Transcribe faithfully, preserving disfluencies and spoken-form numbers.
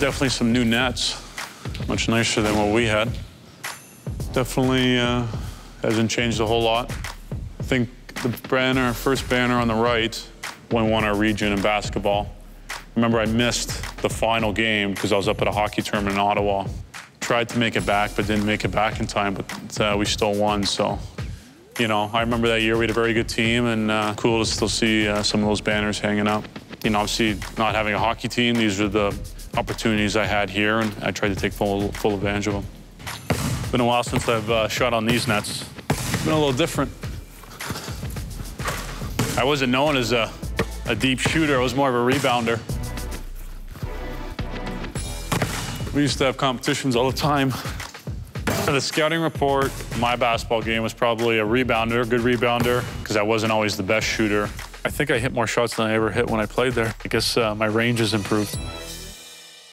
definitely some new nets, much nicer than what we had. Definitely uh, hasn't changed a whole lot. I think the banner, first banner on the right, when we won our region in basketball. Remember, I missed the final game because I was up at a hockey tournament in Ottawa. Tried to make it back, but didn't make it back in time, but uh, we still won, so. You know, I remember that year we had a very good team, and uh, cool to still see uh, some of those banners hanging up. You know, obviously not having a hockey team, these are the opportunities I had here, and I tried to take full, full advantage of them. It's been a while since I've uh, shot on these nets. It's been a little different. I wasn't known as a, a deep shooter, I was more of a rebounder. We used to have competitions all the time. The scouting report, my basketball game was probably a rebounder, good rebounder, because I wasn't always the best shooter. I think I hit more shots than I ever hit when I played there. I guess uh, my range has improved.